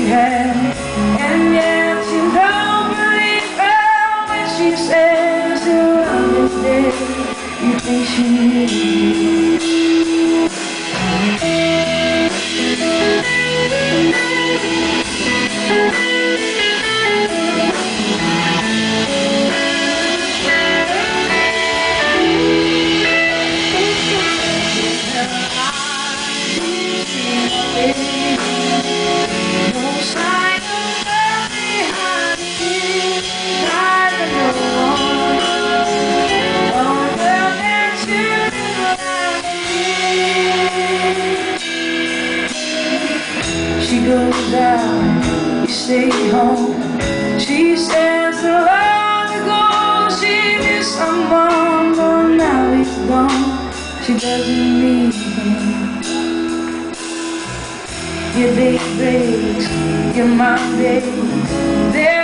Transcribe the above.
had, and yet you don't believe her when she says your love is dead. You think she needs She goes out, you stay home. She says long ago she knew someone, but now he's gone. She doesn't need him. Your day breaks, your mind breaks.